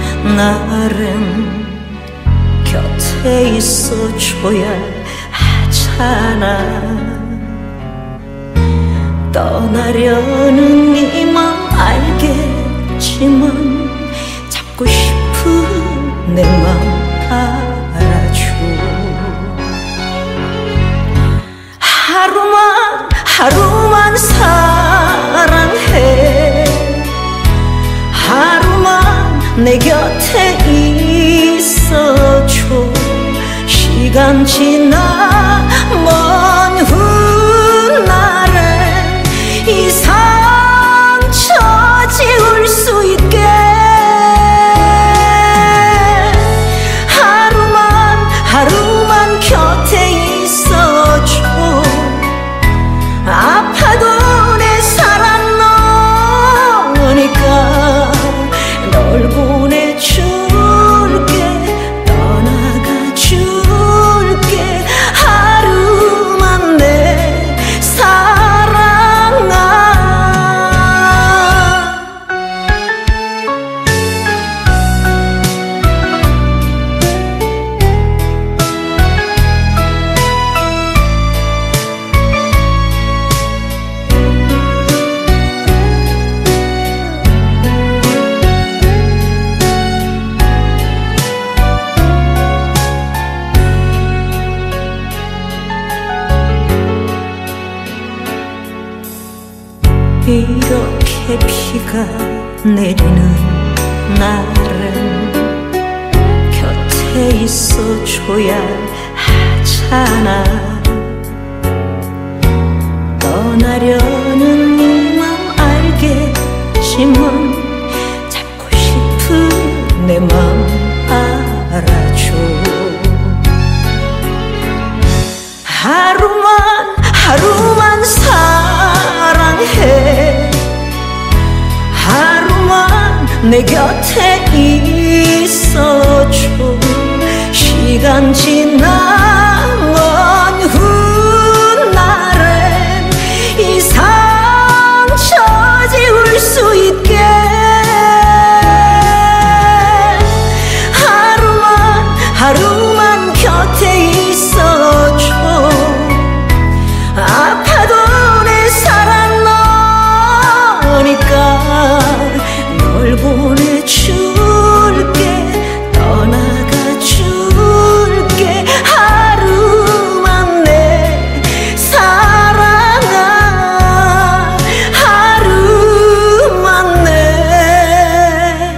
날엔 곁에 있어줘야 하잖아. 떠나려는 네 맘 알겠지만 잡고 싶은 내 맘 알아줘. 하루만 사랑해. 하루만 내 곁에 있어줘. 시간 지나 먼 훗날에 이 상처 지울 수 있게 하루만 곁에 있어줘. 아파도 내 사랑 너니까 널 보내줄게. 떠나가 줄게. 하루만 내 사랑아. 이렇게 비가 내리는 날엔 곁에 있어줘야 하잖아. 떠나려는 네 맘 알겠지만 잡고 싶은 내 맘 알아줘. 하루만 사랑해. 하루만 내 곁에 있어줘. 시간 지나 먼 훗날엔 이 상처 지울 수 있게 하루만 곁에 있어줘. 아파도 내 사랑 너니까 널 보내줄게. 떠나가 줄게. 하루만 내 사랑아. 하루만 내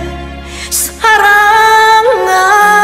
사랑아.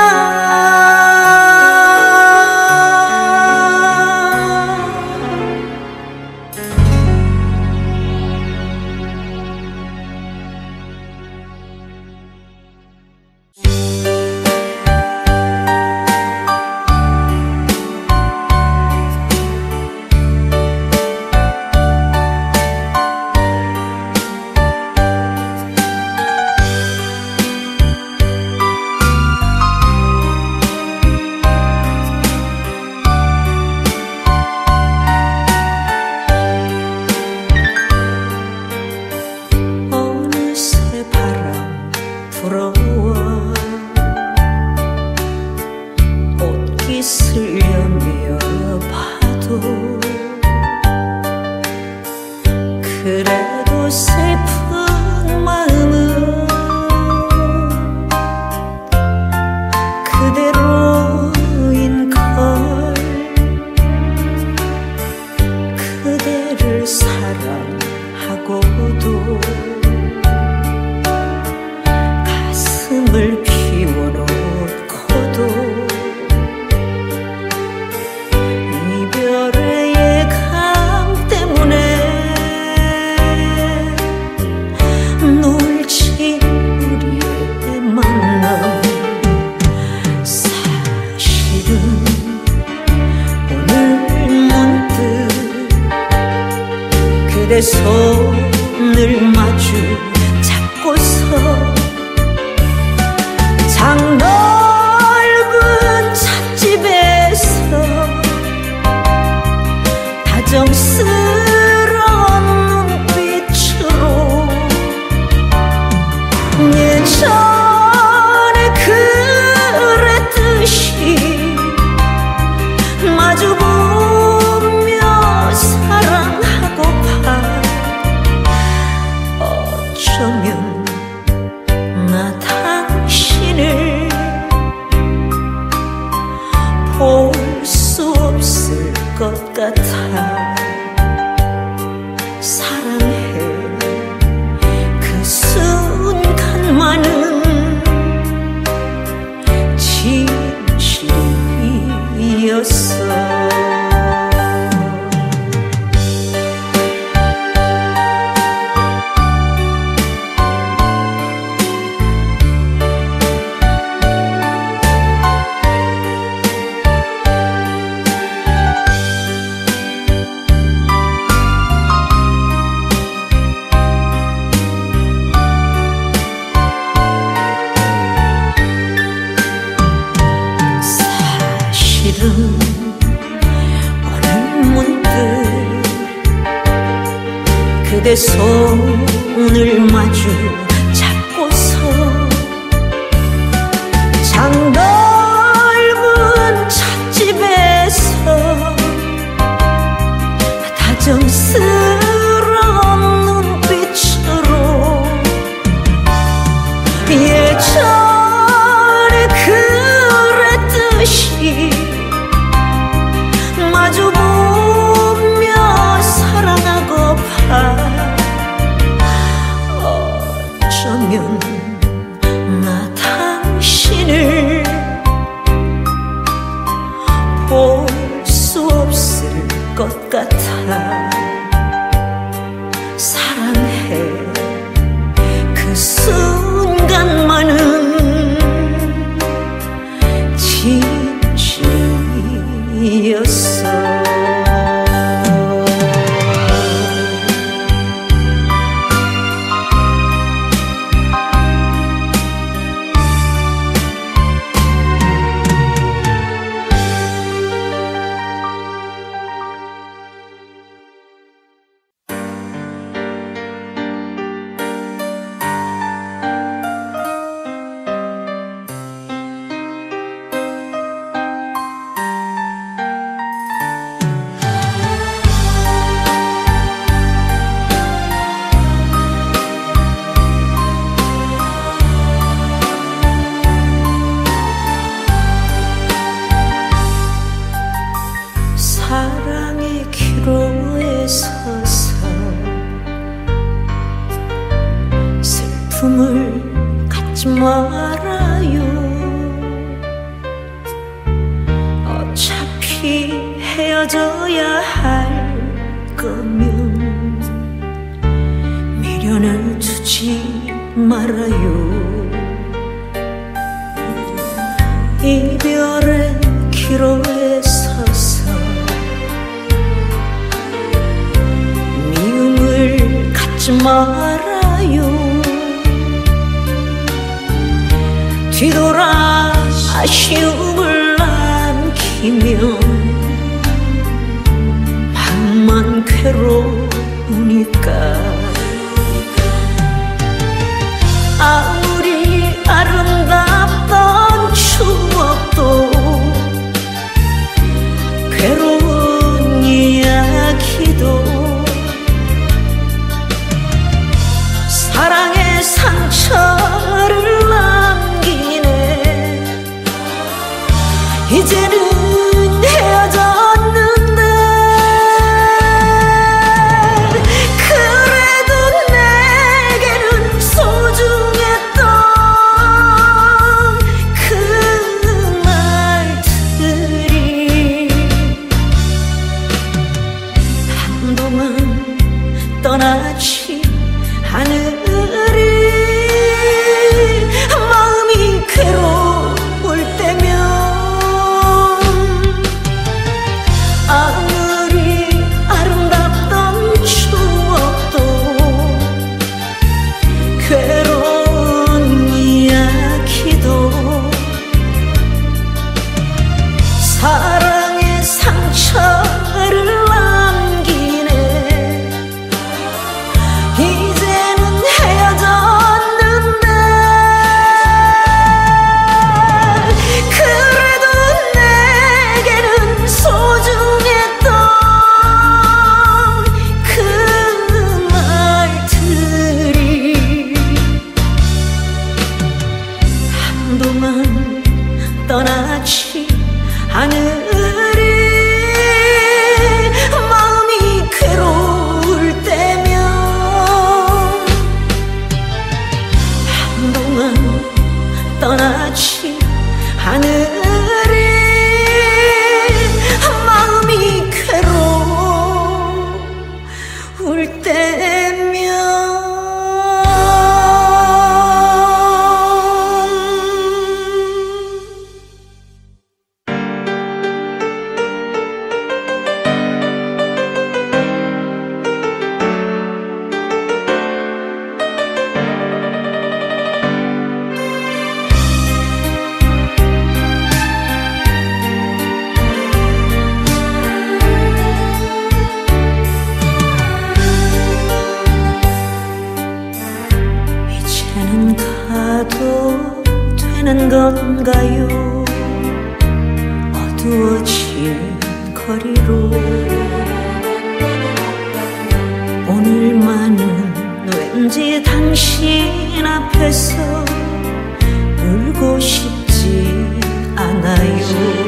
쓸려며 봐도 그래도 슬픈 마음은 그대로인걸. 그대를 사랑하고도 가슴을 비워놓고도 이별의 예감 때문에 놓친 우리의 만남 장넓은 찻집에서 다정스러운 눈빛으로 예전에 그랬듯이 마주보며 사랑하고파. 어쩌면 나 당신을 볼 수 없을 것 같아. 사랑해 그 순간만은 진실이었어. 오늘 문득 그대 손을 마주 잡고서 장넓은 찻집에서 다정스러운 눈빛으로 예전에 그랬듯이 마주보며 사랑하고파. 어쩌면 나 당신을 볼 수 없을 것 같아. 사랑해 그 순간만은 진실이었어. 사랑의 기로에 서서 슬픔을 갖지 말아요. 어차피 헤어져야 할 거면 미련을 두지 말아요. 이별의 기로에 서서 미움을 갖지 말아요. 뒤돌아 아쉬움을 남기면 마음만 괴로우니까. 아무리 아름답던 추억도 괴로운 이야기도 사랑의 상처를 남기네. 이제는 헤어졌는데 그래 한동안 떠나지 않으리. 마음이 괴로울 때면 한동안 떠나지 않으리. 마음이 괴로울 때면. 가도 되는 건가요? 어두워진 거리로 오늘만은 왠지 당신 앞에서 울고 싶지 않아요.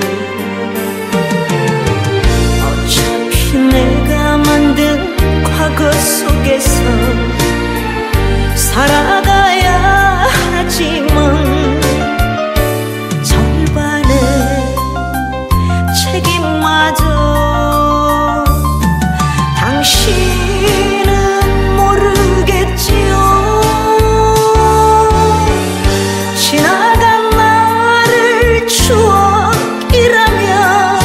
어차피 내가 만든 과거 속에서 살아가야 하지만 절반의 책임마저 당신은 모르겠지요. 지나간 나를 추억이라면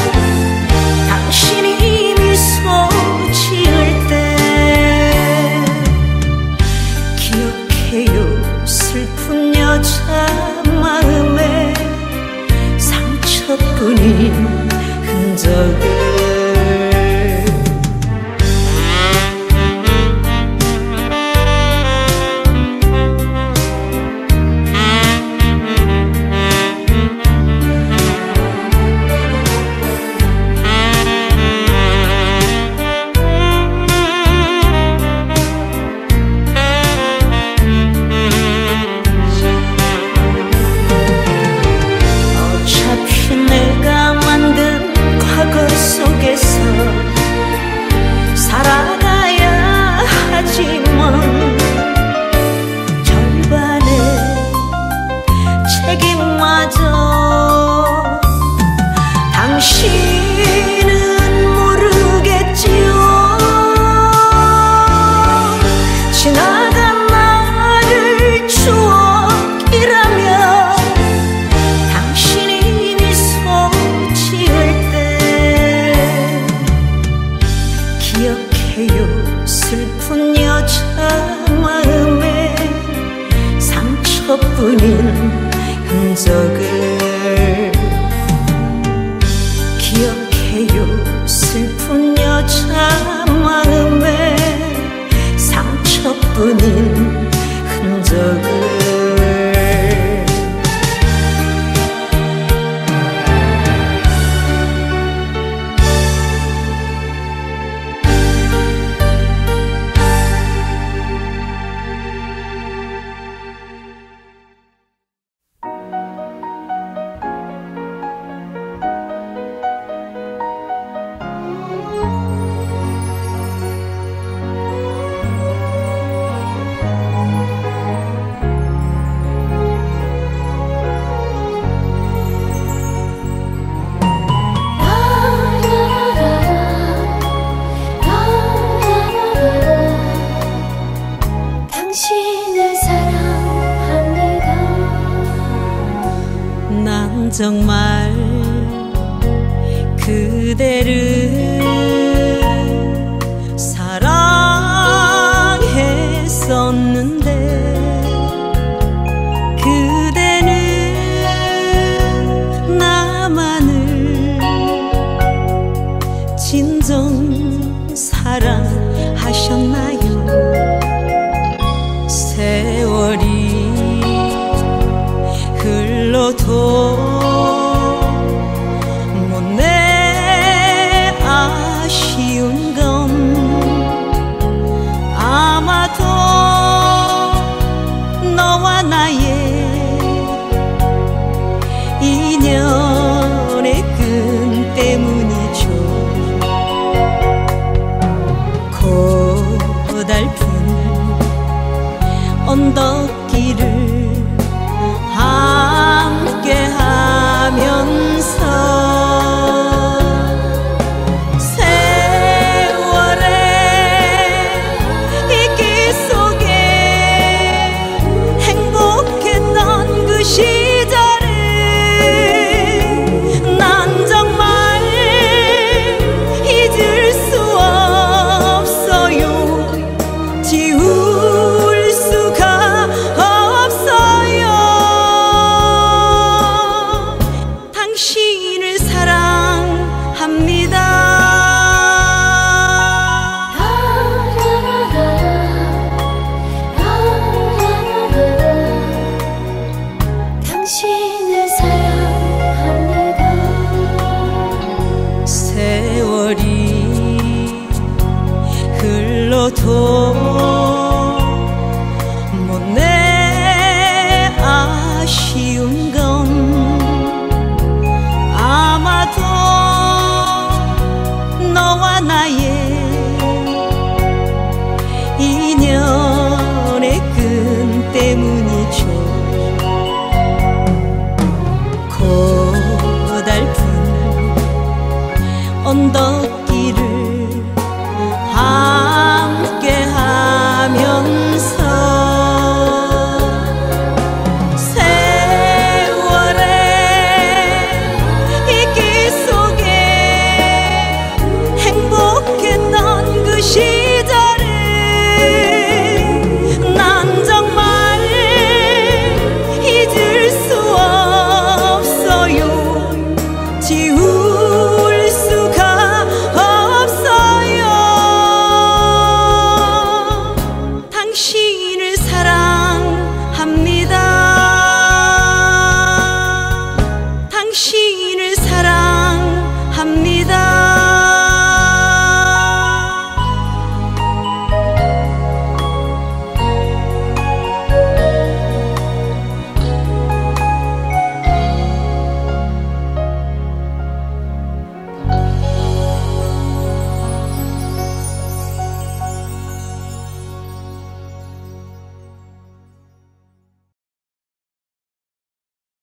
당신이 미소 지을 때 기억해요. 슬픈 여자 마음에 상처뿐인 흔적을. 살아가야 하지만 절반의 책임마저 당신은 모르겠지요. 지나간 나를 추억이라면 당신이 미소 지을 때 기억해요. 슬픈 여자 마음에 상처뿐인 흔적을. 기억해요. 슬픈 여자 마음에 상처뿐인 흔적을. 난 정말 그대를 사랑했었는데 그대는 나만을 진정 사랑하셨나요? 세월이 흘러도